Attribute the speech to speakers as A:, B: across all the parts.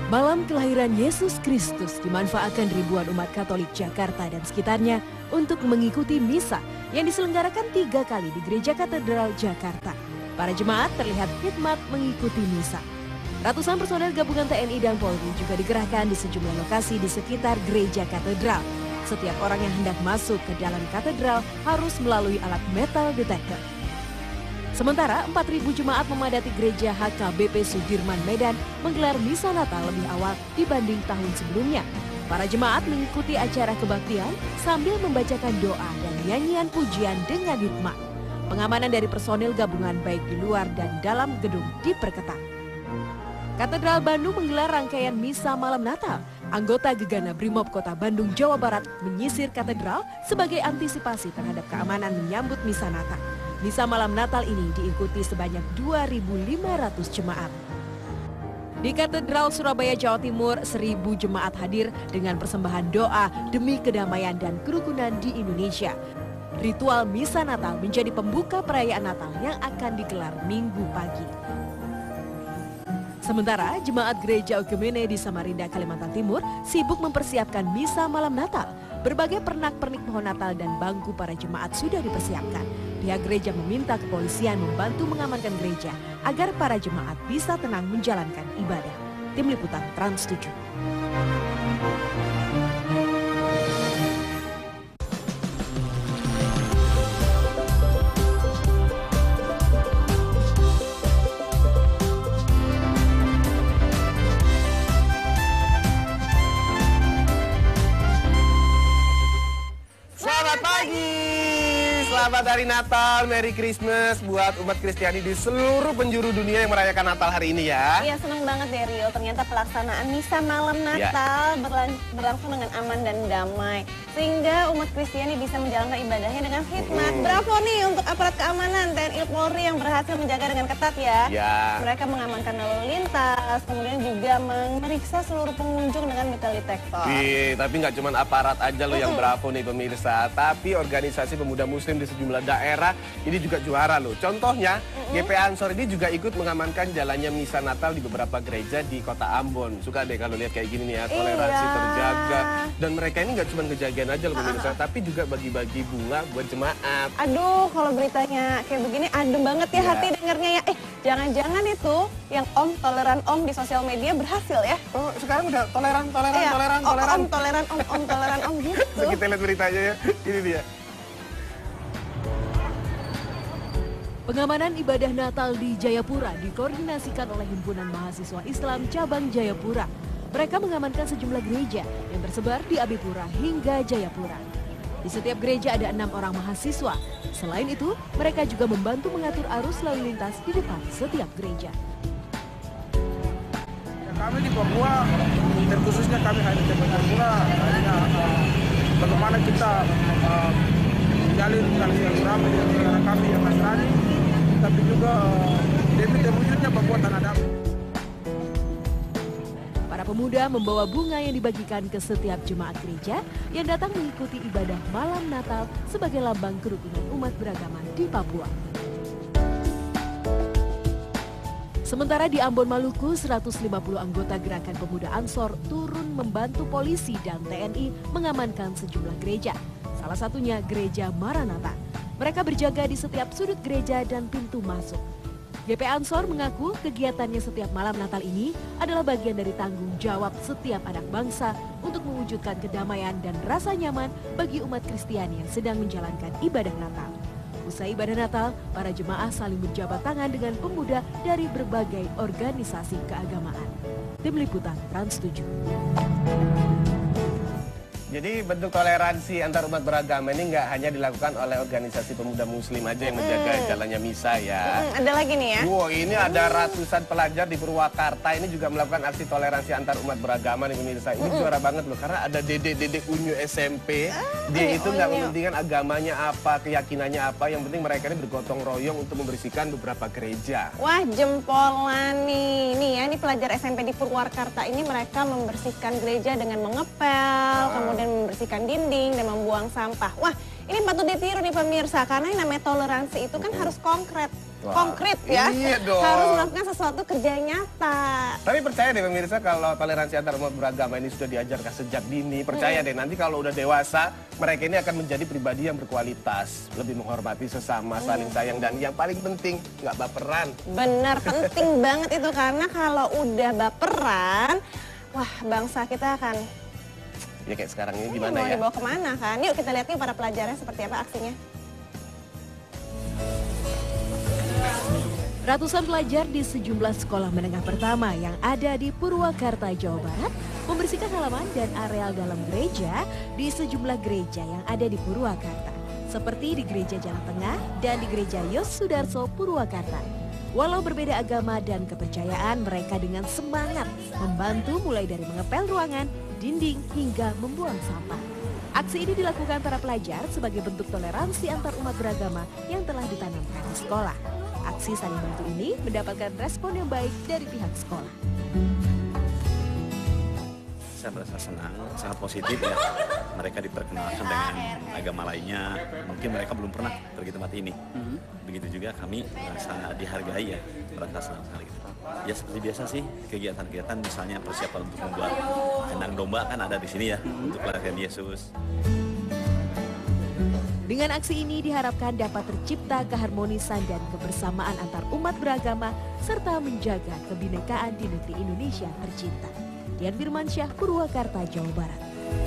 A: Malam kelahiran Yesus Kristus dimanfaatkan ribuan umat Katolik Jakarta dan sekitarnya untuk mengikuti misa yang diselenggarakan 3 kali di Gereja Katedral Jakarta. Para jemaat terlihat khidmat mengikuti misa. Ratusan personel gabungan TNI dan Polri juga dikerahkan di sejumlah lokasi di sekitar Gereja Katedral. Setiap orang yang hendak masuk ke dalam katedral harus melalui alat metal detector. Sementara 4.000 jemaat memadati gereja HKBP Sudirman Medan menggelar misa Natal lebih awal dibanding tahun sebelumnya. Para jemaat mengikuti acara kebaktian sambil membacakan doa dan nyanyian pujian dengan hikmat. Pengamanan dari personil gabungan baik di luar dan dalam gedung diperketat. Katedral Bandung menggelar rangkaian misa malam Natal. Anggota Gegana Brimob Kota Bandung, Jawa Barat menyisir katedral sebagai antisipasi terhadap keamanan menyambut misa Natal. Misa malam Natal ini diikuti sebanyak 2.500 jemaat. Di Katedral Surabaya, Jawa Timur, 1.000 jemaat hadir dengan persembahan doa demi kedamaian dan kerukunan di Indonesia. Ritual misa Natal menjadi pembuka perayaan Natal yang akan digelar Minggu pagi. Sementara jemaat Gereja Ogemene di Samarinda, Kalimantan Timur sibuk mempersiapkan misa malam Natal. Berbagai pernak-pernik pohon Natal dan bangku para jemaat sudah dipersiapkan. Pihak gereja meminta kepolisian membantu mengamankan gereja agar para jemaat bisa tenang menjalankan ibadah. Tim Liputan Trans 7.
B: Selamat pagi, selamat hari Natal, Merry Christmas buat umat Kristiani di seluruh penjuru dunia yang merayakan Natal hari ini ya.
C: Iya, senang banget deh Rio, ternyata pelaksanaan misa malam Natal berlangsung dengan aman dan damai. Sehingga umat Kristiani bisa menjalankan ibadahnya dengan hikmat. Bravo nih untuk aparat keamanan TNI Polri yang berhasil menjaga dengan ketat ya. Mereka mengamankan lalu lintas, kemudian juga memeriksa seluruh pengunjung dengan metal detector.
B: Tapi nggak cuma aparat aja loh yang bravo nih pemirsa. Tapi organisasi pemuda muslim di sejumlah daerah ini juga juara loh. Contohnya GP Ansor ini juga ikut mengamankan jalannya misa Natal di beberapa gereja di kota Ambon. Suka deh kalau lihat kayak gini nih ya, toleransi terjaga. Dan mereka ini nggak cuma kejagaan aja loh pemirsa, tapi juga bagi-bagi bunga buat jemaat.
C: Aduh, kalau beritanya kayak begini adem banget ya hati dengarnya ya. Jangan-jangan itu yang toleran di sosial media berhasil ya.
B: Oh, sekarang udah toleran gitu. Kita lihat beritanya ya. Ini dia.
A: Pengamanan ibadah Natal di Jayapura dikoordinasikan oleh Himpunan Mahasiswa Islam Cabang Jayapura. Mereka mengamankan sejumlah gereja yang tersebar di Abipura hingga Jayapura. Di setiap gereja ada 6 orang mahasiswa. Selain itu, mereka juga membantu mengatur arus lalu lintas di depan setiap gereja.
D: Kami di Papua, terkhususnya kami di Jayapura, bagaimana kita menjalin silaturahmi dengan saudara kami yang Nasrani, tapi juga demi terwujudnya Papua Tanah Damai.
A: Para pemuda membawa bunga yang dibagikan ke setiap jemaat gereja yang datang mengikuti ibadah malam Natal sebagai lambang kerukunan umat beragama di Papua. Sementara di Ambon, Maluku, 150 anggota Gerakan Pemuda Ansor turun membantu polisi dan TNI mengamankan sejumlah gereja. Salah satunya Gereja Maranatha. Mereka berjaga di setiap sudut gereja dan pintu masuk. GP Ansor mengaku kegiatannya setiap malam Natal ini adalah bagian dari tanggung jawab setiap anak bangsa untuk mewujudkan kedamaian dan rasa nyaman bagi umat Kristiani yang sedang menjalankan ibadah Natal. Usai ibadah Natal, para jemaah saling berjabat tangan dengan pemuda dari berbagai organisasi keagamaan. Tim Liputan Trans 7.
B: Jadi bentuk toleransi antar umat beragama ini nggak hanya dilakukan oleh organisasi pemuda muslim aja yang menjaga jalannya misa ya.
C: Ada lagi nih ya.
B: Wow, ini ada ratusan pelajar di Purwakarta ini juga melakukan aksi toleransi antar umat beragama nih pemirsa. Ini juara banget loh karena ada dedek-dedek unyu SMP. Dia itu nggak mementingkan agamanya apa, keyakinannya apa. Yang penting mereka ini bergotong royong untuk membersihkan beberapa gereja.
C: Wah, jempolan nih. Nih ya, ini pelajar SMP di Purwakarta ini mereka membersihkan gereja dengan mengepel, kemudian membersihkan dinding dan membuang sampah. Wah, ini patut ditiru nih pemirsa, karena yang namanya toleransi itu kan harus konkret. konkret ya.
B: Iya dong.
C: Harus melakukan sesuatu kerja nyata.
B: Tapi percaya deh pemirsa, kalau toleransi antar umat beragama ini sudah diajarkan sejak dini, percaya deh nanti kalau udah dewasa, mereka ini akan menjadi pribadi yang berkualitas, lebih menghormati sesama, saling sayang, dan yang paling penting nggak baperan.
C: Benar, penting banget itu, karena kalau udah baperan, wah bangsa kita akan
B: Ya kayak sekarang ini gimana
C: mau
B: ya?
C: dibawa kemana kan? Yuk kita lihat nih para pelajarnya seperti apa aksinya.
A: Ratusan pelajar di sejumlah sekolah menengah pertama yang ada di Purwakarta, Jawa Barat membersihkan halaman dan areal dalam gereja di sejumlah gereja yang ada di Purwakarta. Seperti di Gereja Jalan Tengah dan di Gereja Yos Sudarso, Purwakarta. Walau berbeda agama dan kepercayaan, mereka dengan semangat membantu mulai dari mengepel ruangan, dinding, hingga membuang sampah. Aksi ini dilakukan para pelajar sebagai bentuk toleransi antar umat beragama yang telah ditanamkan di sekolah. Aksi saling bantu ini mendapatkan respon yang baik dari pihak sekolah.
E: Saya merasa senang, sangat positif ya. Mereka diperkenalkan dengan agama lainnya. Mungkin mereka belum pernah pergi tempat ini. Begitu juga kami merasa dihargai ya, merasa senang sekali gitu. Ya seperti biasa sih, kegiatan-kegiatan misalnya persiapan untuk membuat kandang domba kan ada di sini ya, untuk kelahiran Yesus.
A: Dengan aksi ini diharapkan dapat tercipta keharmonisan dan kebersamaan antar umat beragama serta menjaga kebinekaan di negeri Indonesia tercinta. Dian Firmansyah, Purwakarta, Jawa Barat.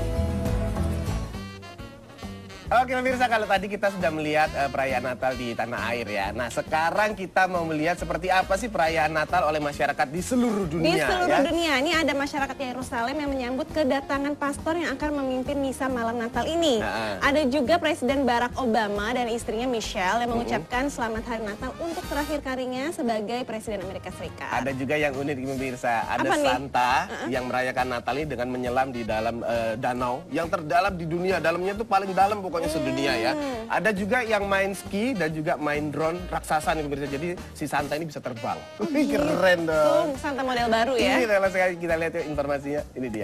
B: Oke pemirsa, kalau tadi kita sudah melihat perayaan Natal di tanah air ya. Nah sekarang kita mau melihat seperti apa sih perayaan Natal oleh masyarakat di seluruh dunia.
C: Di seluruh
B: ya?
C: dunia, ini ada masyarakat Yerusalem yang menyambut kedatangan pastor yang akan memimpin misa malam Natal ini. Ada juga Presiden Barack Obama dan istrinya Michelle yang mengucapkan selamat hari Natal untuk terakhir kalinya sebagai Presiden Amerika Serikat.
B: Ada juga yang unik pemirsa, ada
C: Apa nih?
B: Santa yang merayakan Natal ini dengan menyelam di dalam danau yang terdalam di dunia. Dalamnya tuh paling dalam pokoknya sedunia ya. Ada juga yang main ski dan juga main drone raksasa nih pemirsa. Jadi si Santa ini bisa terbang. Keren dong.
C: Santa model baru ya.
B: Ini kalau sekali kita lihat yuk informasinya, ini dia.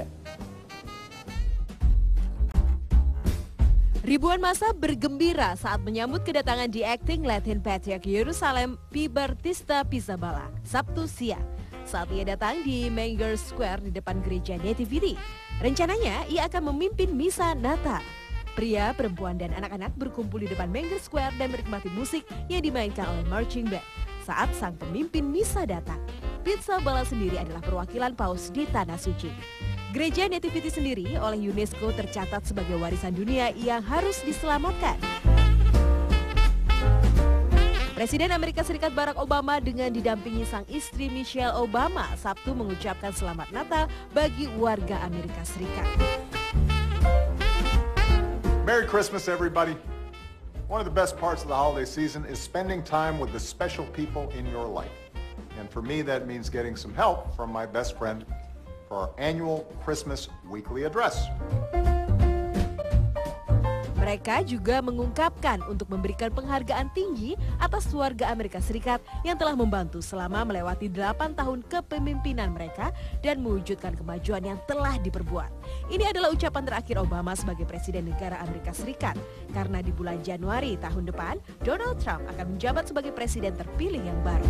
A: Ribuan massa bergembira saat menyambut kedatangan The Acting Latin Patriarch Yerusalem Pibartista Pizzaballa Sabtu siang. Saat ia datang di Menger Square di depan gereja Nativity. Rencananya ia akan memimpin misa Natal. Pria, perempuan, dan anak-anak berkumpul di depan Menger Square dan menikmati musik yang dimainkan oleh marching band saat sang pemimpin misa datang. Pizzaballa sendiri adalah perwakilan Paus di Tanah Suci. Gereja Nativity sendiri oleh UNESCO tercatat sebagai warisan dunia yang harus diselamatkan. Presiden Amerika Serikat Barack Obama dengan didampingi sang istri Michelle Obama Sabtu mengucapkan selamat Natal bagi warga Amerika Serikat.
F: Merry Christmas, everybody. One of the best parts of the holiday season is spending time with the special people in your life. And for me, that means getting some help from my best friend for our annual Christmas weekly address.
A: Mereka juga mengungkapkan untuk memberikan penghargaan tinggi atas warga Amerika Serikat yang telah membantu selama melewati 8 tahun kepemimpinan mereka dan mewujudkan kemajuan yang telah diperbuat. Ini adalah ucapan terakhir Obama sebagai Presiden Negara Amerika Serikat, karena di bulan Januari tahun depan, Donald Trump akan menjabat sebagai Presiden terpilih yang baru.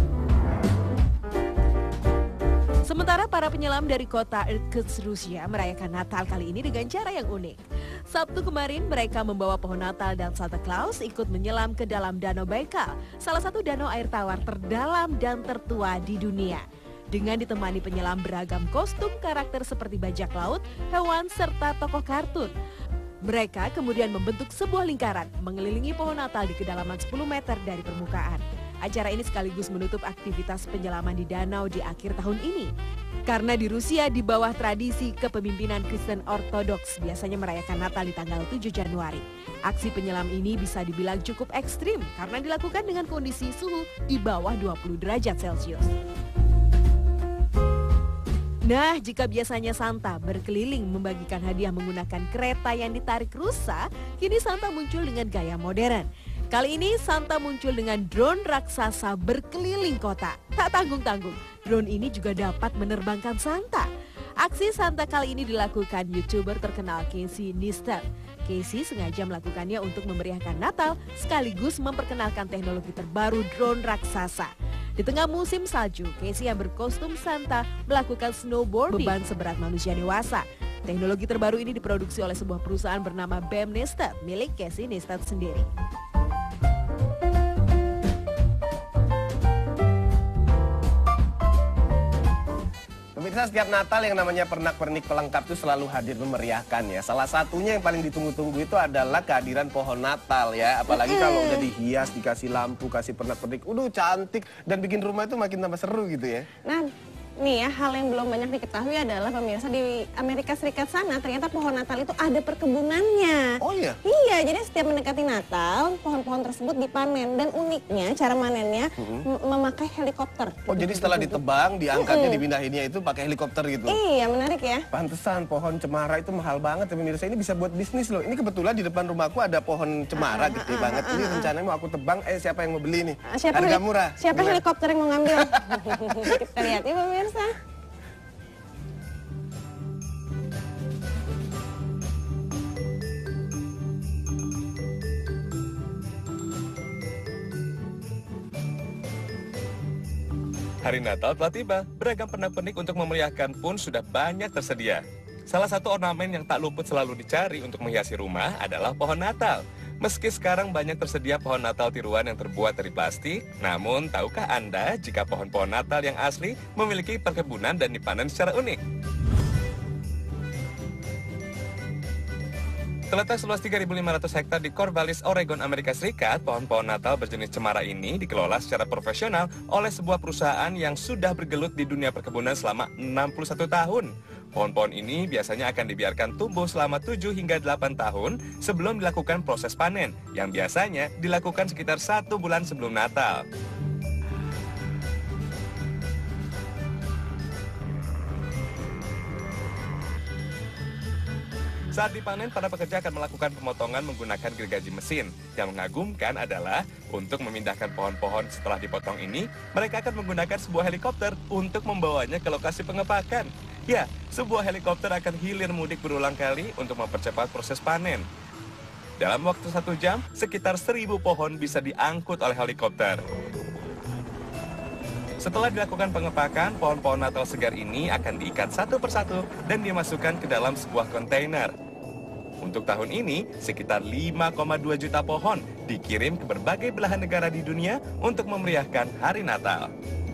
A: Sementara para penyelam dari kota Irkutsk, Rusia merayakan Natal kali ini dengan cara yang unik. Sabtu kemarin mereka membawa pohon Natal dan Santa Claus ikut menyelam ke dalam Danau Baikal, salah satu danau air tawar terdalam dan tertua di dunia. Dengan ditemani penyelam beragam kostum karakter seperti bajak laut, hewan, serta tokoh kartun. Mereka kemudian membentuk sebuah lingkaran mengelilingi pohon Natal di kedalaman 10 meter dari permukaan. Acara ini sekaligus menutup aktivitas penyelaman di danau di akhir tahun ini. Karena di Rusia di bawah tradisi kepemimpinan Kristen Ortodoks biasanya merayakan Natal di tanggal 7 Januari. Aksi penyelam ini bisa dibilang cukup ekstrim karena dilakukan dengan kondisi suhu di bawah 20 derajat Celcius. Nah, jika biasanya Santa berkeliling membagikan hadiah menggunakan kereta yang ditarik rusa, kini Santa muncul dengan gaya modern. Kali ini Santa muncul dengan drone raksasa berkeliling kota. Tak tanggung-tanggung, drone ini juga dapat menerbangkan Santa. Aksi Santa kali ini dilakukan YouTuber terkenal Casey Neistat. Casey sengaja melakukannya untuk memeriahkan Natal sekaligus memperkenalkan teknologi terbaru drone raksasa. Di tengah musim salju, Casey yang berkostum Santa melakukan snowboarding beban seberat manusia dewasa. Teknologi terbaru ini diproduksi oleh sebuah perusahaan bernama BAM Neistat milik Casey Neistat sendiri.
B: Pemirsa, setiap Natal yang namanya pernak-pernik pelengkap itu selalu hadir memeriahkan ya. Salah satunya yang paling ditunggu-tunggu itu adalah kehadiran pohon Natal ya. Apalagi kalau udah dihias, dikasih lampu, kasih pernak-pernik, cantik dan bikin rumah itu makin tambah seru gitu ya.
C: Nah, nih ya, hal yang belum banyak diketahui adalah pemirsa di Amerika Serikat sana ternyata pohon Natal itu ada perkebunannya.
B: Oh iya?
C: Iya, jadi setiap mendekati Natal, pohon-pohon tersebut dipanen dan uniknya cara manennya memakai helikopter.
B: Oh, jadi setelah ditebang, diangkatnya, dipindahinnya itu pakai helikopter gitu?
C: Iya, menarik ya.
B: Pantesan pohon cemara itu mahal banget ya pemirsa. Ini bisa buat bisnis loh. Ini kebetulan di depan rumahku ada pohon cemara gede banget. Ini rencananya mau aku tebang, siapa yang mau beli nih? Harga murah.
C: Siapa helikopter yang mau ngambil? Kita lihat ya pemirsa.
G: Hari Natal telah tiba, beragam pernak-pernik untuk memeriahkan pun sudah banyak tersedia. Salah satu ornamen yang tak luput selalu dicari untuk menghiasi rumah adalah pohon Natal. Meski sekarang banyak tersedia pohon Natal tiruan yang terbuat dari plastik, namun tahukah Anda jika pohon-pohon Natal yang asli memiliki perkebunan dan dipanen secara unik? Terletak seluas 3.500 hektar di Corvallis, Oregon, Amerika Serikat, pohon-pohon Natal berjenis cemara ini dikelola secara profesional oleh sebuah perusahaan yang sudah bergelut di dunia perkebunan selama 61 tahun. Pohon-pohon ini biasanya akan dibiarkan tumbuh selama 7 hingga 8 tahun sebelum dilakukan proses panen, yang biasanya dilakukan sekitar 1 bulan sebelum Natal. Saat dipanen, para pekerja akan melakukan pemotongan menggunakan gergaji mesin. Yang mengagumkan adalah, untuk memindahkan pohon-pohon setelah dipotong ini, mereka akan menggunakan sebuah helikopter untuk membawanya ke lokasi pengepakan. Ya, sebuah helikopter akan hilir mudik berulang kali untuk mempercepat proses panen. Dalam waktu 1 jam, sekitar 1.000 pohon bisa diangkut oleh helikopter. Setelah dilakukan pengepakan, pohon-pohon Natal segar ini akan diikat satu persatu dan dimasukkan ke dalam sebuah kontainer. Untuk tahun ini, sekitar 5,2 juta pohon dikirim ke berbagai belahan negara di dunia untuk memeriahkan Hari Natal.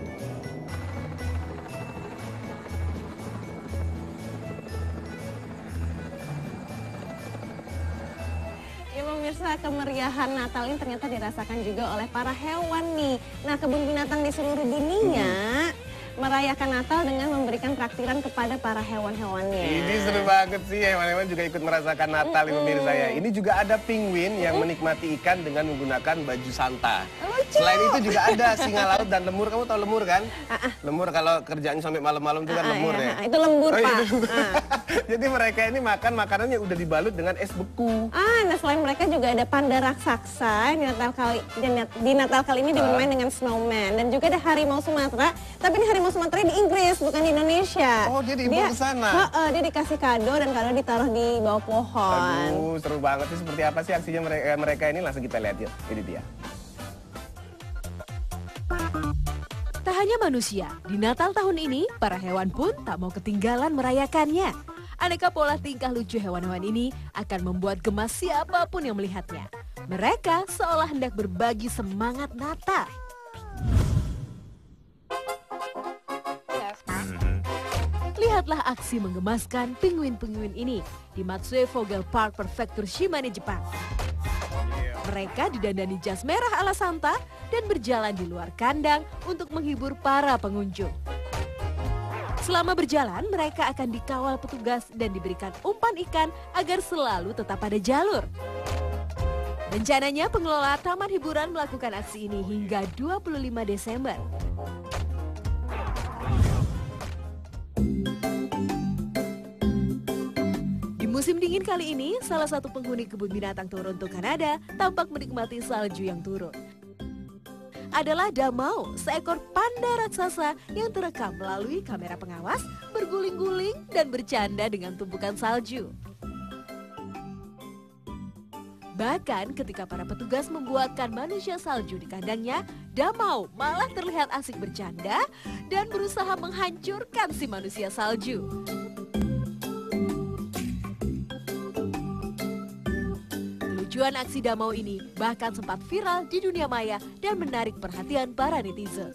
C: Pemirsa, kemeriahan Natal ini ternyata dirasakan juga oleh para hewan nih. Nah, kebun binatang di seluruh dunia merayakan Natal dengan memberikan traktiran kepada para hewan-hewannya.
B: Ini seru banget sih, hewan-hewan juga ikut merasakan Natal pemirsa ya. Ini juga ada penguin yang menikmati ikan dengan menggunakan baju Santa.
C: Lucu.
B: Selain itu juga ada singa laut dan lemur. Kamu tahu lemur kan? Lemur kalau kerjanya sampai malam-malam itu kan lemur ya.
C: Itu lembur, Pak.
B: Jadi mereka ini makan makanan yang udah dibalut dengan es beku.
C: Nah selain mereka juga ada panda raksasa yang di Natal kali ini bermain dengan snowman. Dan juga ada harimau Sumatera, tapi ini harimau Sumatera di Inggris, bukan di Indonesia.
B: Oh, dia dibawa ke sana?
C: Dia dikasih kado dan kado ditaruh di bawah pohon.
B: Aduh, seru banget sih. Seperti apa sih aksinya mereka ini? Langsung kita lihat yuk. Ini dia.
A: Tak hanya manusia, di Natal tahun ini, para hewan pun tak mau ketinggalan merayakannya. Aneka pola tingkah lucu hewan-hewan ini akan membuat gemas siapapun yang melihatnya. Mereka seolah hendak berbagi semangat Natal. Lihatlah aksi menggemaskan penguin-penguin ini di Matsue Vogel Park Prefektur Shimane, Jepang. Mereka didandani jas merah ala Santa dan berjalan di luar kandang untuk menghibur para pengunjung. Selama berjalan, mereka akan dikawal petugas dan diberikan umpan ikan agar selalu tetap pada jalur. Rencananya pengelola taman hiburan melakukan aksi ini hingga 25 Desember. Di musim dingin kali ini, salah satu penghuni kebun binatang Toronto, Kanada, tampak menikmati salju yang turun. Adalah Damau, seekor panda raksasa yang terekam melalui kamera pengawas, berguling-guling dan bercanda dengan tumpukan salju. Bahkan ketika para petugas membuatkan manusia salju di kandangnya, Damau malah terlihat asik bercanda dan berusaha menghancurkan si manusia salju. Kelucuan aksi Damau ini bahkan sempat viral di dunia maya dan menarik perhatian para netizen.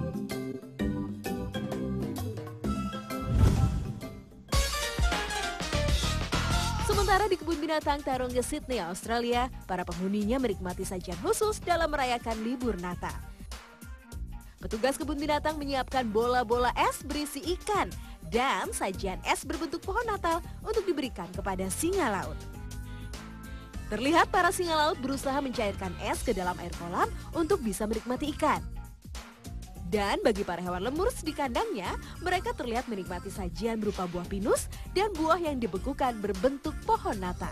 A: Sementara di kebun binatang Taronga, Sydney, Australia, para penghuninya menikmati sajian khusus dalam merayakan libur Natal. Petugas kebun binatang menyiapkan bola-bola es berisi ikan dan sajian es berbentuk pohon Natal untuk diberikan kepada singa laut. Terlihat para singa laut berusaha mencairkan es ke dalam air kolam untuk bisa menikmati ikan. Dan bagi para hewan lemur di kandangnya, mereka terlihat menikmati sajian berupa buah pinus dan buah yang dibekukan berbentuk pohon Natal.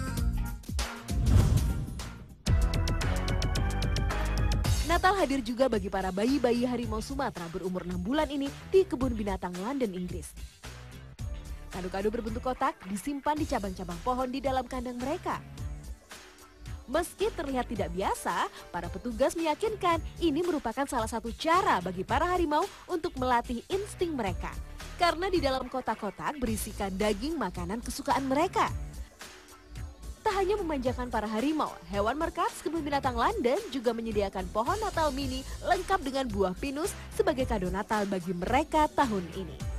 A: Natal hadir juga bagi para bayi-bayi harimau Sumatera berumur 6 bulan ini di kebun binatang London, Inggris. Kado-kado berbentuk kotak disimpan di cabang-cabang pohon di dalam kandang mereka. Meski terlihat tidak biasa, para petugas meyakinkan ini merupakan salah satu cara bagi para harimau untuk melatih insting mereka. Karena di dalam kotak-kotak berisikan daging makanan kesukaan mereka. Tak hanya memanjakan para harimau, hewan Merkats kebun binatang London juga menyediakan pohon Natal mini lengkap dengan buah pinus sebagai kado Natal bagi mereka tahun ini.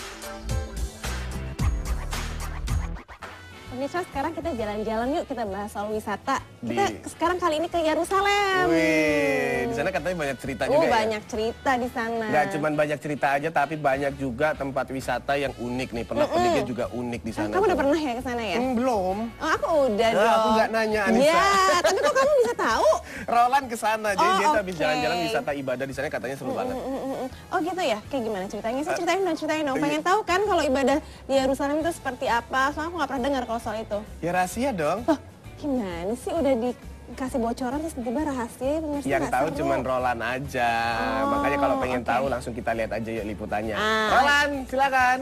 C: Pemirsa, sekarang kita jalan-jalan yuk, kita bahas soal wisata. Kita sekarang kali ini ke Yerusalem.
B: Wih, di sana katanya banyak cerita juga ya?
C: Banyak cerita di sana.
B: Nggak cuma banyak cerita aja, tapi banyak juga tempat wisata yang unik nih. Pernak-perniknya juga unik di sana.
C: Kamu udah pernah ya ke sana ya?
B: Belum.
C: Oh, aku udah dong.
B: Aku nggak nanya, Anissa.
C: Iya, tapi kok kamu bisa tahu?
B: Roland ke sana, jadi dia habis
C: oke.
B: jalan-jalan wisata ibadah di sana katanya seru banget.
C: Oh gitu ya? Kayak gimana ceritanya? Saya ceritain dong. Pengen tahu kan kalau ibadah di Yerusalem itu seperti apa? Soalnya aku nggak pernah dengar kalau soal itu.
B: Ya rahasia dong.
C: Oh, gimana sih? Udah dikasih bocoran terus tiba-tiba rahasia, pemirsa.
B: Yang
C: nggak
B: tahu
C: seru.
B: cuman Roland aja. Makanya kalau pengen tahu langsung kita lihat aja yuk liputannya. Roland, silakan.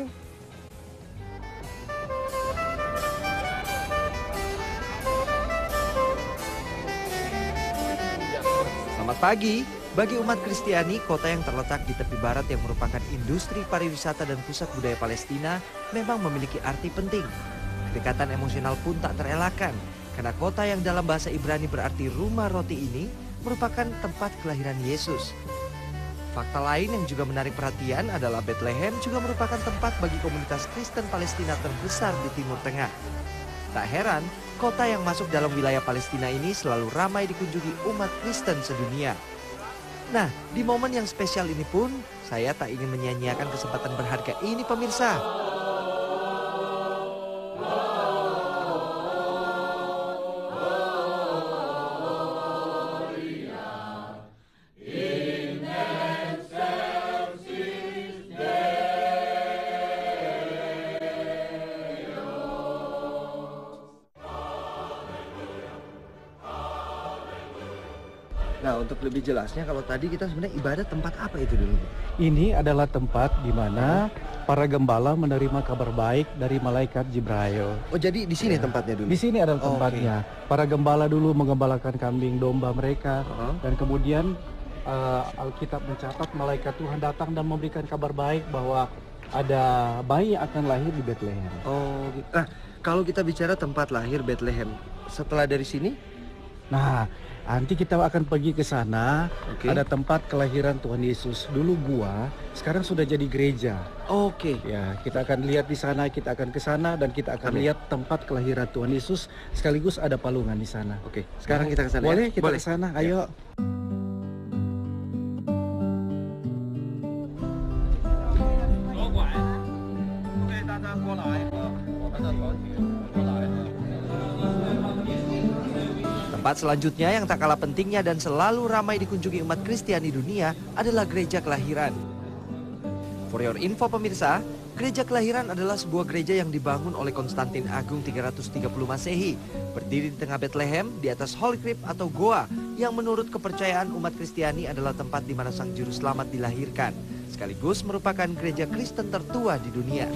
H: Selamat pagi. Bagi umat Kristiani, kota yang terletak di tepi barat yang merupakan industri pariwisata dan pusat budaya Palestina memang memiliki arti penting. Kedekatan emosional pun tak terelakkan, karena kota yang dalam bahasa Ibrani berarti rumah roti ini merupakan tempat kelahiran Yesus. Fakta lain yang juga menarik perhatian adalah Bethlehem juga merupakan tempat bagi komunitas Kristen Palestina terbesar di Timur Tengah. Tak heran, kota yang masuk dalam wilayah Palestina ini selalu ramai dikunjungi umat Kristen sedunia. Nah, di momen yang spesial ini pun, saya tak ingin menyia-nyiakan kesempatan berharga ini, pemirsa.
I: Nah, untuk lebih jelasnya, kalau tadi kita sebenarnya ibadah tempat apa itu dulu?
J: Ini adalah tempat di mana para gembala menerima kabar baik dari malaikat Jibril.
I: Oh, jadi di sini tempatnya dulu?
J: Di sini adalah tempatnya. Para gembala dulu menggembalakan kambing domba mereka, dan kemudian Alkitab mencatat malaikat Tuhan datang dan memberikan kabar baik bahwa ada bayi yang akan lahir di Bethlehem.
I: Oh, gitu. Nah, kalau kita bicara tempat lahir Bethlehem, setelah dari sini?
J: Nah, nanti kita akan pergi ke sana. Ada tempat kelahiran Tuhan Yesus. Dulu gua, sekarang sudah jadi gereja.
I: Oke.
J: Ya, kita akan lihat di sana, kita akan ke sana dan kita akan lihat tempat kelahiran Tuhan Yesus. Sekaligus ada palungan di sana.
I: Oke. Sekarang kita ke sana.
J: Boleh
I: ya?
J: kita ke sana? Ayo.
H: Tempat selanjutnya yang tak kalah pentingnya dan selalu ramai dikunjungi umat Kristiani dunia adalah gereja kelahiran. For your info pemirsa, gereja kelahiran adalah sebuah gereja yang dibangun oleh Konstantin Agung 330 Masehi. Berdiri di tengah Bethlehem di atas Holy Crypt atau Goa yang menurut kepercayaan umat Kristiani adalah tempat di mana Sang Juru Selamat dilahirkan. Sekaligus merupakan gereja Kristen tertua di dunia.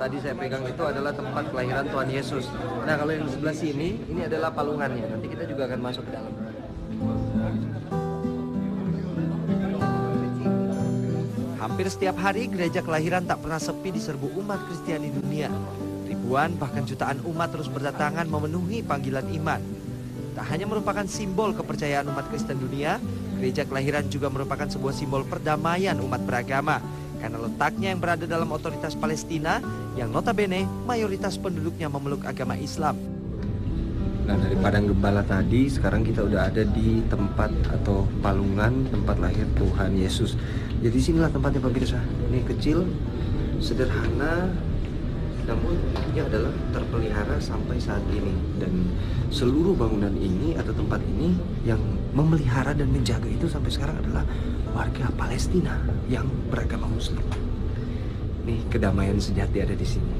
I: tadi saya pegang itu adalah tempat kelahiran Tuhan Yesus. Nah, kalau yang di sebelah sini, ini adalah palungannya. Nanti kita juga akan masuk ke dalam.
H: Hampir setiap hari gereja kelahiran tak pernah sepi diserbu umat Kristiani dunia. Ribuan bahkan jutaan umat terus berdatangan memenuhi panggilan iman. Tak hanya merupakan simbol kepercayaan umat Kristen dunia, gereja kelahiran juga merupakan sebuah simbol perdamaian umat beragama. Karena letaknya yang berada dalam otoritas Palestina yang notabene mayoritas penduduknya memeluk agama Islam.
I: Nah, dari Padang Gembala tadi, sekarang kita udah ada di tempat atau palungan tempat lahir Tuhan Yesus. Jadi sinilah tempatnya pemirsa. Ini kecil, sederhana, namun ini adalah terpelihara sampai saat ini. Dan seluruh bangunan ini atau tempat ini yang memelihara dan menjaga itu sampai sekarang adalah warga Palestina yang beragama Muslim. Nih, kedamaian sejati ada di sini.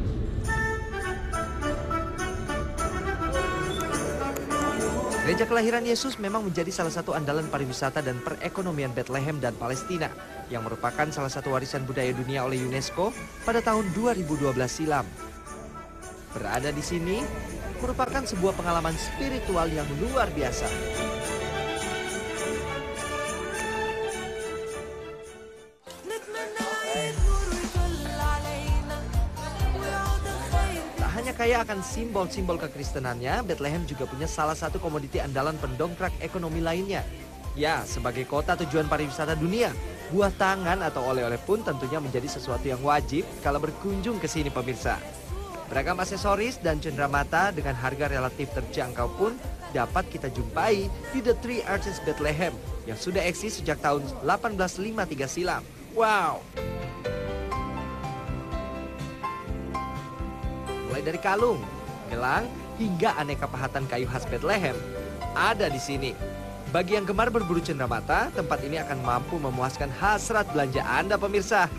H: Gereja kelahiran Yesus memang menjadi salah satu andalan pariwisata dan perekonomian Bethlehem dan Palestina yang merupakan salah satu warisan budaya dunia oleh UNESCO pada tahun 2012 silam. Berada di sini merupakan sebuah pengalaman spiritual yang luar biasa. Kaya akan simbol-simbol kekristenannya, Bethlehem juga punya salah satu komoditi andalan pendongkrak ekonomi lainnya. Ya, sebagai kota tujuan pariwisata dunia, buah tangan atau oleh-oleh pun tentunya menjadi sesuatu yang wajib kalau berkunjung ke sini pemirsa. Beragam aksesoris dan cenderamata dengan harga relatif terjangkau pun dapat kita jumpai di The Three Arches Bethlehem yang sudah eksis sejak tahun 1853 silam. Wow! Mulai dari kalung, gelang, hingga aneka pahatan kayu khas Bethlehem ada di sini. Bagi yang gemar berburu cenderamata, tempat ini akan mampu memuaskan hasrat belanja Anda pemirsa.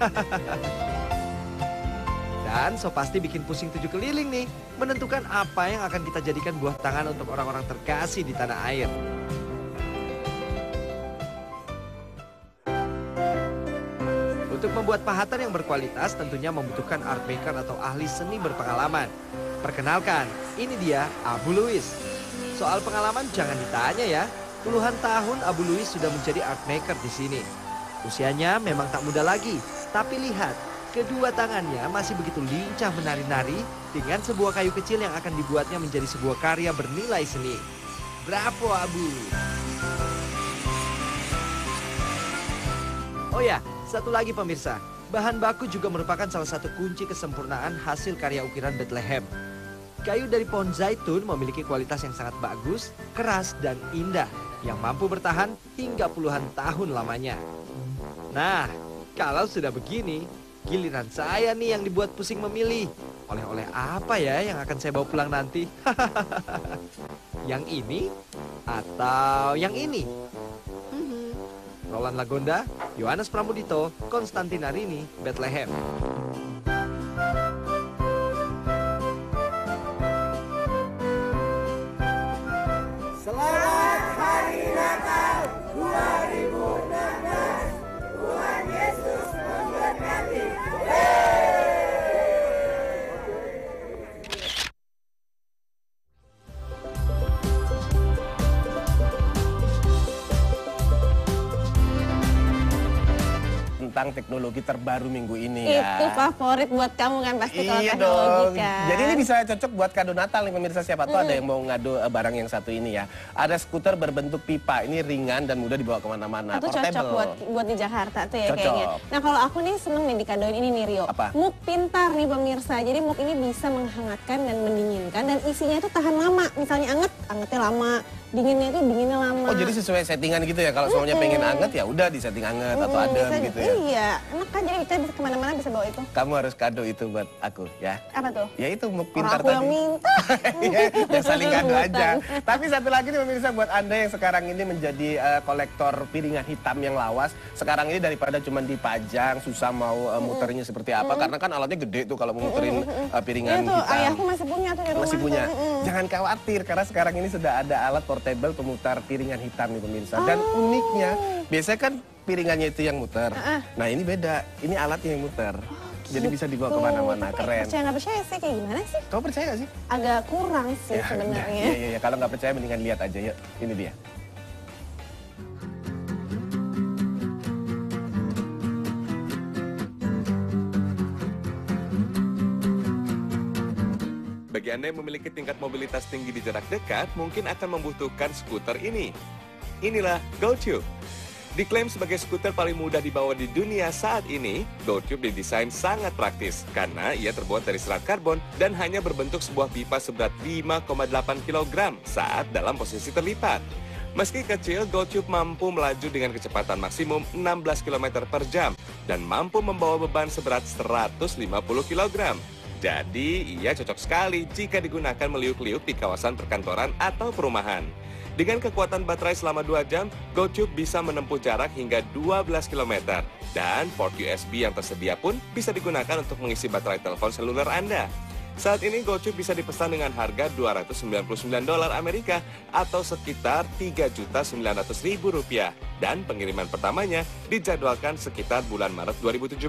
H: Dan so pasti bikin pusing 7 keliling nih, menentukan apa yang akan kita jadikan buah tangan untuk orang-orang terkasih di tanah air. Untuk membuat pahatan yang berkualitas tentunya membutuhkan art maker atau ahli seni berpengalaman. Perkenalkan, ini dia Abu Louis. Soal pengalaman jangan ditanya ya. Puluhan tahun Abu Louis sudah menjadi art maker di sini. Usianya memang tak muda lagi, tapi lihat, kedua tangannya masih begitu lincah menari-nari dengan sebuah kayu kecil yang akan dibuatnya menjadi sebuah karya bernilai seni. Bravo Abu. Oh ya, satu lagi pemirsa, bahan baku juga merupakan salah satu kunci kesempurnaan hasil karya ukiran Bethlehem. Kayu dari pohon zaitun memiliki kualitas yang sangat bagus, keras, dan indah yang mampu bertahan hingga puluhan tahun lamanya. Nah, kalau sudah begini, giliran saya nih yang dibuat pusing memilih. Oleh-oleh apa ya yang akan saya bawa pulang nanti? Yang ini atau yang ini? Roland Lagonda, Yohanes Pramudito, Konstantin Arini, Bethlehem.
K: Selamat Hari Natal 2016. Tuhan Yesus memberkati.
B: Tentang teknologi terbaru minggu ini ya.
C: Itu favorit buat kamu kan pasti kalau
B: Iya
C: teknologi
B: dong.
C: kan.
B: Jadi ini bisa cocok buat kado Natal nih pemirsa, siapa tahu ada yang mau ngado barang yang satu ini ya. Ada skuter berbentuk pipa, ini ringan dan mudah dibawa kemana-mana.
C: Itu cocok buat di Jakarta tuh ya
B: Cocok.
C: kayaknya. Nah kalau aku nih seneng nih dikadoin ini nih Rio.
B: Apa?
C: Mug pintar nih pemirsa. Jadi mug ini bisa menghangatkan dan mendinginkan dan isinya itu tahan lama. Misalnya angetnya lama. Dinginnya itu dinginnya lama.
B: Oh jadi sesuai settingan gitu ya, kalau semuanya pengen anget ya udah di setting anget atau adem
C: bisa,
B: gitu ya.
C: Iya, enak kan jadi kita bisa kemana-mana bisa bawa itu.
B: Kamu harus kado itu buat aku ya.
C: Apa tuh?
B: Ya itu mug
C: Orang
B: pintar
C: aku
B: tadi.
C: yang minta.
B: Iya, yang saling kado aja.
C: Bukan.
B: Tapi satu lagi nih pemirsa, buat Anda yang sekarang ini menjadi kolektor piringan hitam yang lawas, sekarang ini daripada cuma dipajang, susah mau muternya seperti apa, karena kan alatnya gede tuh kalau mau muterin piringan
C: Itu
B: hitam.
C: ayahku masih punya tuh di rumah.
B: Masih punya.
C: tuh.
B: Jangan khawatir karena sekarang ini sudah ada alat portable pemutar piringan hitam nih pemirsa. Dan uniknya, biasanya kan piringannya itu yang muter. Nah ini beda, ini alatnya yang muter. jadi bisa dibawa kemana-mana, keren.
C: Percaya nggak percaya sih, kayak gimana sih?
B: Kamu percaya gak sih?
C: Agak kurang sih sebenarnya.
B: Iya, kalau nggak percaya mendingan lihat aja, yuk. Ini dia.
G: Bagi Anda yang memiliki tingkat mobilitas tinggi di jarak dekat, mungkin akan membutuhkan skuter ini. Inilah GoTube. Diklaim sebagai skuter paling mudah dibawa di dunia saat ini, GoTube didesain sangat praktis karena ia terbuat dari serat karbon dan hanya berbentuk sebuah pipa seberat 5,8 kg saat dalam posisi terlipat. Meski kecil, GoTube mampu melaju dengan kecepatan maksimum 16 km per jam dan mampu membawa beban seberat 150 kg. Jadi, ia cocok sekali jika digunakan meliuk-liuk di kawasan perkantoran atau perumahan. Dengan kekuatan baterai selama 2 jam, GoTube bisa menempuh jarak hingga 12 km. Dan port USB yang tersedia pun bisa digunakan untuk mengisi baterai telepon seluler Anda. Saat ini GoTube bisa dipesan dengan harga $299 Amerika atau sekitar Rp3.900.000 dan pengiriman pertamanya dijadwalkan sekitar bulan Maret 2017.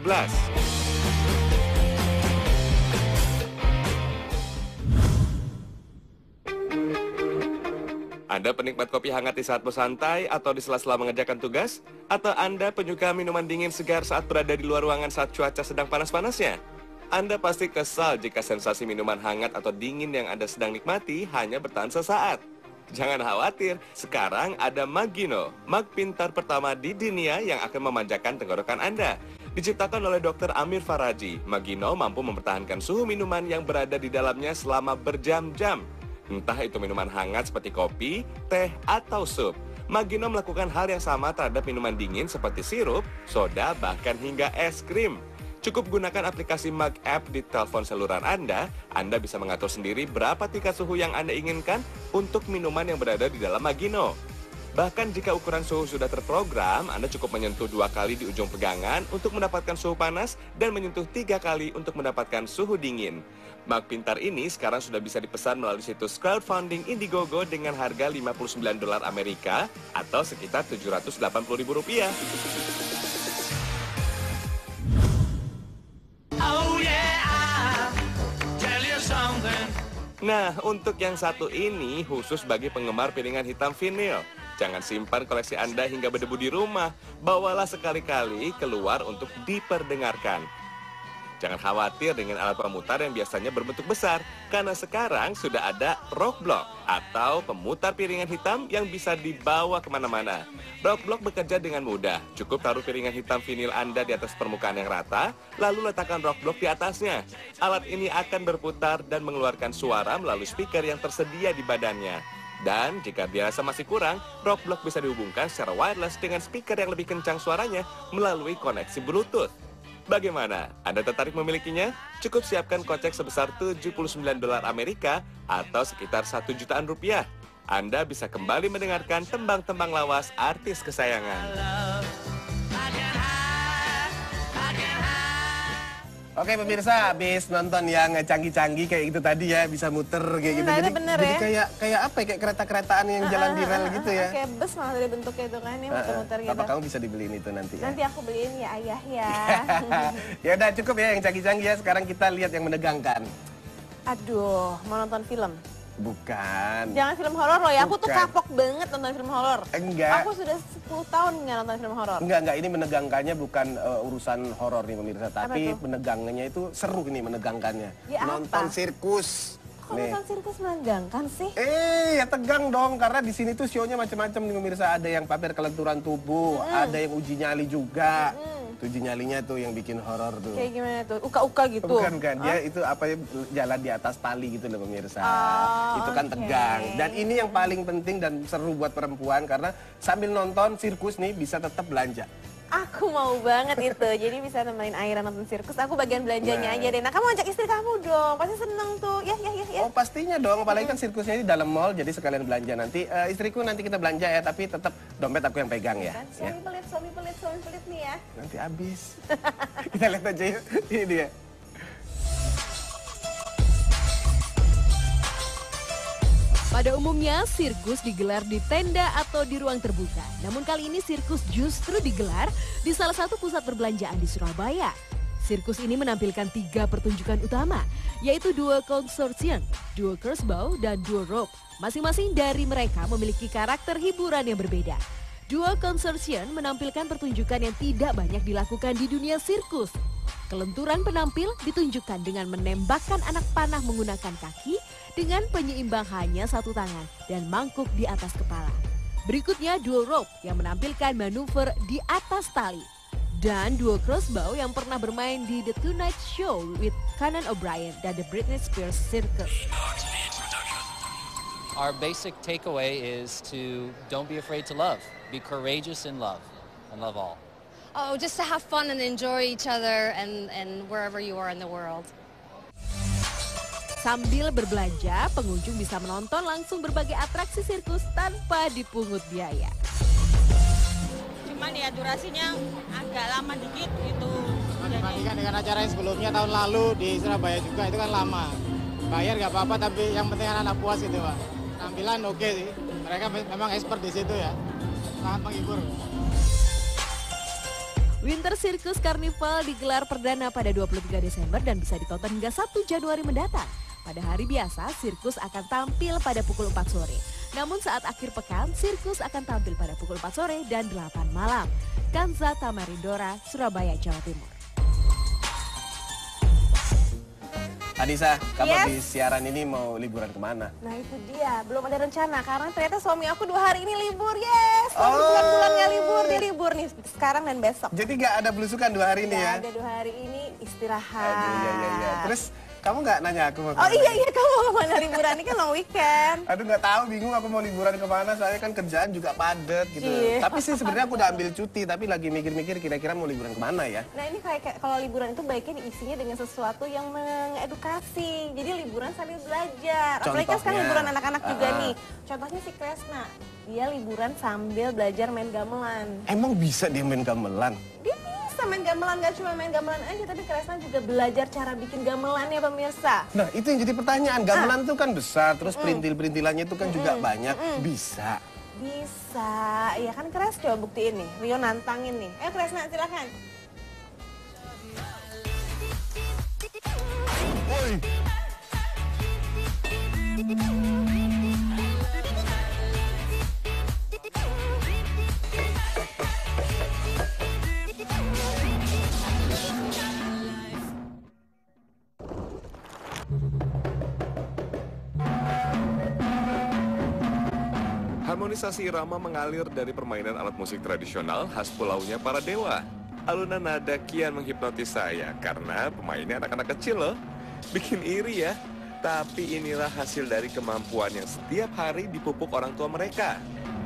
G: Anda penikmat kopi hangat di saat bersantai atau di sela-sela mengerjakan tugas? Atau Anda penyuka minuman dingin segar saat berada di luar ruangan saat cuaca sedang panas-panasnya? Anda pasti kesal jika sensasi minuman hangat atau dingin yang Anda sedang nikmati hanya bertahan sesaat. Jangan khawatir, sekarang ada Magino, mug pintar pertama di dunia yang akan memanjakan tenggorokan Anda. Diciptakan oleh Dr. Amir Faraji, Magino mampu mempertahankan suhu minuman yang berada di dalamnya selama berjam-jam. Entah itu minuman hangat seperti kopi, teh, atau sup. Magino melakukan hal yang sama terhadap minuman dingin seperti sirup, soda, bahkan hingga es krim. Cukup gunakan aplikasi Mug App di telepon seluler Anda bisa mengatur sendiri berapa tingkat suhu yang Anda inginkan untuk minuman yang berada di dalam Magino. Bahkan jika ukuran suhu sudah terprogram, Anda cukup menyentuh 2 kali di ujung pegangan untuk mendapatkan suhu panas dan menyentuh 3 kali untuk mendapatkan suhu dingin. Mug pintar ini sekarang sudah bisa dipesan melalui situs crowdfunding Indiegogo dengan harga $59 Amerika atau sekitar Rp780.000. Nah, untuk yang satu ini khusus bagi penggemar piringan hitam vinil. Jangan simpan koleksi Anda hingga berdebu di rumah. Bawalah sekali-kali keluar untuk diperdengarkan. Jangan khawatir dengan alat pemutar yang biasanya berbentuk besar, karena sekarang sudah ada Rock Block atau pemutar piringan hitam yang bisa dibawa kemana-mana. Rock Block bekerja dengan mudah. Cukup taruh piringan hitam vinil Anda di atas permukaan yang rata, lalu letakkan Rock Block di atasnya. Alat ini akan berputar dan mengeluarkan suara melalui speaker yang tersedia di badannya. Dan jika dirasa masih kurang, Rock Block bisa dihubungkan secara wireless dengan speaker yang lebih kencang suaranya melalui koneksi Bluetooth. Bagaimana? Anda tertarik memilikinya? Cukup siapkan kocek sebesar $79 Amerika atau sekitar Rp1 jutaan. Anda bisa kembali mendengarkan tembang-tembang lawas artis kesayangan.
B: Oke pemirsa, habis nonton yang canggih-canggih kayak gitu tadi ya, bisa muter kayak gitu. Jadi kayak apa ya, kayak kereta-keretaan yang jalan di rel gitu ya.
C: Kayak bus malah dari bentuknya itu kan, ya muter-muter gitu.
B: Apa kamu bisa dibeliin itu nanti ya?
C: Nanti aku beliin ya ayah ya.
B: Ya udah cukup ya yang canggih-canggih ya, sekarang kita lihat yang menegangkan.
C: Aduh, mau nonton film?
B: Bukan.
C: Jangan film horor loh ya, aku tuh kapok banget nonton film horor.
B: Enggak.
C: Aku sudah 10 tahun nggak nonton film horor.
B: Enggak, ini menegangkannya bukan urusan horor nih pemirsa, tapi menegangkannya itu seru ini menegangkannya.
C: Ya,
B: nonton sirkus.
C: Kok nonton sirkus menegangkan sih?
B: Ya tegang dong, karena di sini tuh show-nya macam-macam nih pemirsa. Ada yang pamer kelenturan tubuh, ada yang uji nyali juga. Uji nyalinya tuh yang bikin horor tuh.
C: Kayak gimana tuh? Uka-uka gitu?
B: Bukan, dia itu apa ya, jalan di atas tali gitu loh pemirsa. Itu kan tegang. Dan ini yang paling penting dan seru buat perempuan karena sambil nonton sirkus nih bisa tetap belanja.
C: Aku mau banget itu, jadi bisa nemenin Aira nonton sirkus, aku bagian belanjanya aja deh. Nah kamu ajak istri kamu dong, pasti seneng tuh, ya.
B: Oh pastinya dong, apalagi kan sirkusnya di dalam mall, jadi sekalian belanja nanti. Istriku nanti kita belanja ya, tapi tetap dompet aku yang pegang ya.
C: Suami pelit nih ya.
B: Nanti habis. Kita lihat aja yuk, ini dia.
A: Pada umumnya, sirkus digelar di tenda atau di ruang terbuka. Namun kali ini sirkus justru digelar di salah satu pusat perbelanjaan di Surabaya. Sirkus ini menampilkan 3 pertunjukan utama, yaitu duo consortium, duo crossbow, dan duo rope. Masing-masing dari mereka memiliki karakter hiburan yang berbeda. Duo consortium menampilkan pertunjukan yang tidak banyak dilakukan di dunia sirkus. Kelenturan penampil ditunjukkan dengan menembakkan anak panah menggunakan kaki dengan penyeimbang hanya 1 tangan dan mangkuk di atas kepala. Berikutnya duo rope yang menampilkan manuver di atas tali. Dan duo crossbow yang pernah bermain di The Tonight Show with Conan O'Brien dan The Britney Spears Circus.
L: Our basic takeaway is to don't be afraid to love. Be courageous in love and love all.
M: Oh, just to have fun and enjoy each other and wherever you are in the world.
A: Sambil berbelanja, pengunjung bisa menonton langsung berbagai atraksi sirkus tanpa dipungut biaya.
N: Cuman ya durasinya agak lama dikit gitu.
O: Dibandingkan dengan acara yang sebelumnya tahun lalu di Surabaya juga itu kan lama. Bayar nggak apa-apa tapi yang penting anak-anak puas gitu Pak. Tampilan oke sih, mereka memang expert di situ ya, sangat menghibur.
A: Winter Circus Carnival digelar perdana pada 23 Desember dan bisa ditonton hingga 1 Januari mendatang. Pada hari biasa, sirkus akan tampil pada pukul 4 sore. Namun saat akhir pekan, sirkus akan tampil pada pukul 4 sore dan 8 malam. Kanza Tamarindora, Surabaya, Jawa Timur.
B: Anissa, kamu habis siaran ini mau liburan kemana?
C: Nah itu dia, belum ada rencana karena ternyata suami aku 2 hari ini libur. Yes, bulan-bulan nggak libur, dia libur nih sekarang dan besok.
B: Jadi nggak ada belusukan 2 hari ini ya?
C: Nggak ada 2 hari ini istirahat.
B: Aduh, iya. Terus kamu nggak nanya aku mau kemana?
C: Oh iya, kamu mau kemana liburan? Ini kan long weekend.
B: Aduh nggak tahu, bingung aku mau liburan kemana, soalnya kan kerjaan juga padat gitu. Tapi sih sebenarnya aku udah ambil cuti, tapi lagi mikir-mikir kira-kira mau liburan kemana ya?
C: Nah ini kayak kalau liburan itu baiknya diisinya dengan sesuatu yang mengedukasi. Jadi liburan sambil belajar. Apalagi kan sekarang liburan anak-anak juga nih. Contohnya si Kresna, dia liburan sambil belajar main gamelan.
B: Emang bisa dia main gamelan?
C: Dia bisa main gamelan, gak cuma main gamelan aja, tapi Kresna juga belajar cara bikin gamelan ya pemirsa.
B: Nah itu yang jadi pertanyaan, gamelan tuh kan besar, terus perintil-perintilannya itu kan juga banyak, bisa?
C: Bisa, ya kan Kres coba buktiin nih, Rio nantangin nih. Ayo Kresna silakan.
B: Woi.
G: Harmonisasi irama mengalir dari permainan alat musik tradisional khas pulaunya para dewa. Alunan nada kian menghipnotis saya karena pemainnya anak-anak kecil loh. Bikin iri ya, tapi inilah hasil dari kemampuan yang setiap hari dipupuk orang tua mereka.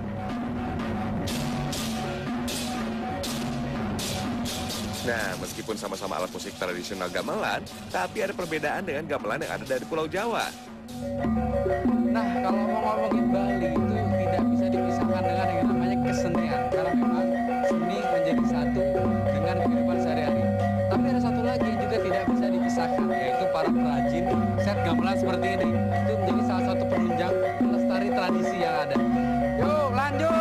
G: Nah, meskipun sama-sama alat musik tradisional gamelan, tapi ada perbedaan dengan gamelan yang ada dari Pulau Jawa.
P: Nah, kalau mau ngomongin Bali itu tidak bisa dipisahkan dengan yang namanya kesenian. Karena memang seni menjadi satu dengan kehidupan sehari-hari. Tapi ada satu lagi yang juga tidak bisa dipisahkan, yaitu para perajin set gamelan seperti ini. Itu menjadi salah satu penunjang melestari tradisi yang ada. Yuk, lanjut!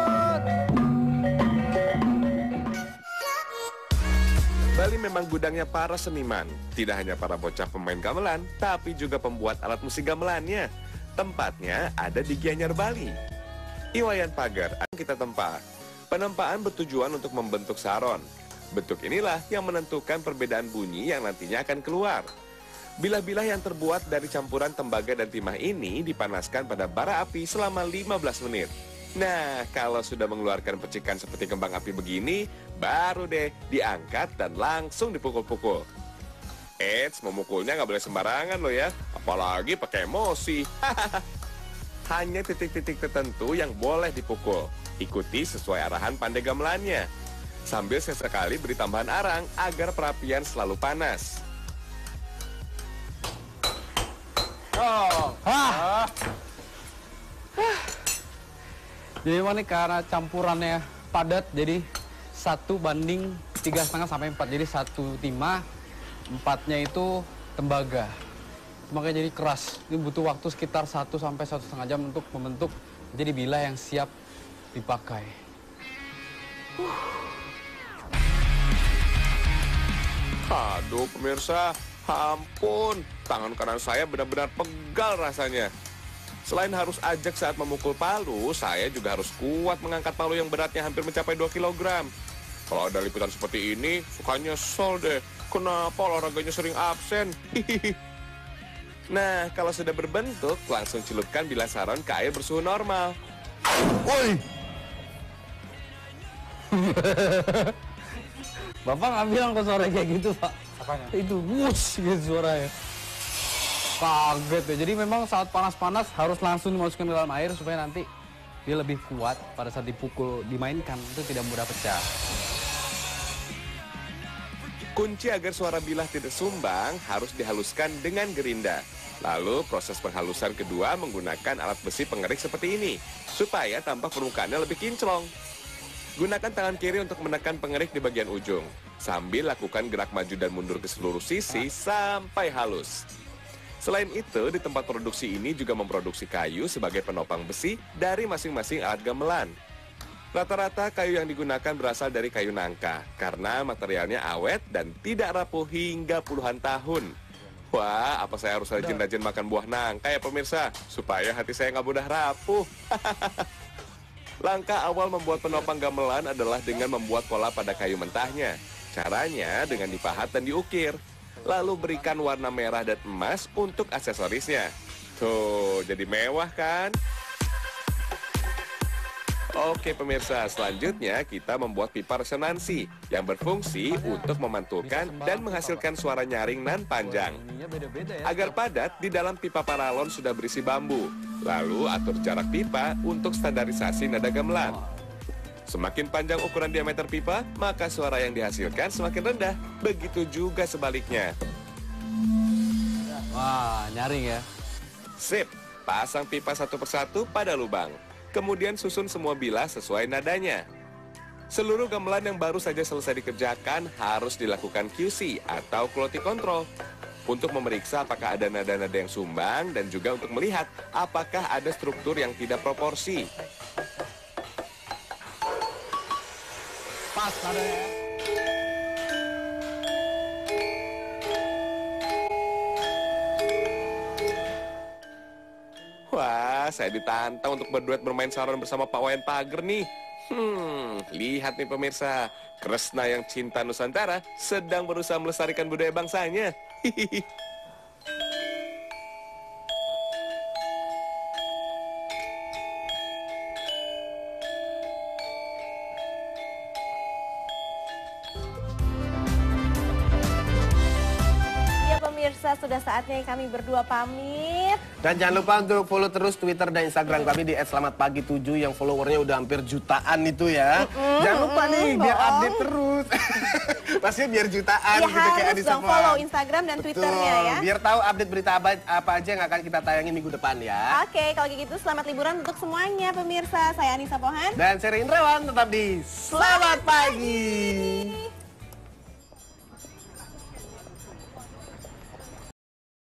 G: Bali memang gudangnya para seniman. Tidak hanya para bocah pemain gamelan, tapi juga pembuat alat musik gamelannya. Tempatnya ada di Gianyar, Bali. Iwayan pagar akan kita tempa. Penempaan bertujuan untuk membentuk saron. Bentuk inilah yang menentukan perbedaan bunyi yang nantinya akan keluar. Bilah-bilah yang terbuat dari campuran tembaga dan timah ini dipanaskan pada bara api selama 15 menit. Nah, kalau sudah mengeluarkan percikan seperti kembang api begini, baru deh diangkat dan langsung dipukul-pukul. Eits, memukulnya nggak boleh sembarangan loh ya, apalagi pakai emosi. Hanya titik-titik tertentu yang boleh dipukul. Ikuti sesuai arahan pandai gamelannya. Sambil sesekali beri tambahan arang agar perapian selalu panas.
P: Jadi memang nih karena campurannya padat, jadi 1:3,5 sampai 4. Jadi 1 timah, 4-nya itu tembaga. Makanya jadi keras. Ini butuh waktu sekitar 1 sampai 1,5 jam untuk membentuk jadi bilah yang siap dipakai.
G: Aduh pemirsa, ampun, tangan kanan saya benar-benar pegal rasanya. Selain harus ajak saat memukul palu, saya juga harus kuat mengangkat palu yang beratnya hampir mencapai 2 kg. Kalau ada liputan seperti ini, suka nyesel deh. Kenapa olahraganya sering absen? Nah, kalau sudah berbentuk, langsung celupkan bilah saron ke air bersuhu normal.
P: Woi! Bapak nggak bilang kok suara kayak gitu, Pak?
D: Apanya?
P: Itu wush gitu suaranya. Kaget ya. Jadi memang saat panas-panas harus langsung dimasukkan ke dalam air supaya nanti dia lebih kuat pada saat dipukul, dimainkan. Itu tidak mudah pecah.
G: Kunci agar suara bilah tidak sumbang harus dihaluskan dengan gerinda. Lalu proses penghalusan kedua menggunakan alat besi pengerik seperti ini, supaya tampak permukaannya lebih kinclong. Gunakan tangan kiri untuk menekan pengerik di bagian ujung, sambil lakukan gerak maju dan mundur ke seluruh sisi sampai halus. Selain itu, di tempat produksi ini juga memproduksi kayu sebagai penopang besi dari masing-masing alat gamelan. Rata-rata kayu yang digunakan berasal dari kayu nangka, karena materialnya awet dan tidak rapuh hingga puluhan tahun. Wah, apa saya harus rajin-rajin makan buah nangka ya pemirsa, supaya hati saya nggak mudah rapuh. Langkah awal membuat penopang gamelan adalah dengan membuat pola pada kayu mentahnya. Caranya dengan dipahat dan diukir. Lalu berikan warna merah dan emas untuk aksesorisnya. Tuh, jadi mewah kan? Oke pemirsa, selanjutnya kita membuat pipa resonansi yang berfungsi untuk memantulkan dan menghasilkan suara nyaring nan panjang. Agar padat, di dalam pipa paralon sudah berisi bambu. Lalu atur jarak pipa untuk standarisasi nada gamelan. Semakin panjang ukuran diameter pipa, maka suara yang dihasilkan semakin rendah. Begitu juga sebaliknya.
P: Wah, nyaring ya.
G: Sip, pasang pipa satu persatu pada lubang. Kemudian susun semua bilah sesuai nadanya. Seluruh gamelan yang baru saja selesai dikerjakan harus dilakukan QC atau quality control. Untuk memeriksa apakah ada nada-nada yang sumbang dan juga untuk melihat apakah ada struktur yang tidak proporsi.
P: Pas nadanya.
G: Wah, saya ditantang untuk berduet bermain saron bersama Pak Wayan Pager nih. Lihat nih pemirsa, Kresna yang cinta Nusantara sedang berusaha melestarikan budaya bangsanya. Hihihi.
C: Pemirsa, sudah saatnya kami berdua pamit.
B: Dan jangan lupa untuk follow terus Twitter dan Instagram kami di @selamatpagi7 yang followernya udah hampir jutaan itu ya. Jangan lupa nih biar update terus. Pastinya biar jutaan
C: Ya
B: gitu kayak
C: harus
B: Anissa
C: dong follow Instagram dan Twitternya ya.
B: Biar tahu update berita apa aja yang akan kita tayangin minggu depan ya.
C: Oke, kalau gitu selamat liburan untuk semuanya pemirsa. Saya Anissa Pohan.
B: Dan saya Indrawan, tetap di Selamat Pagi.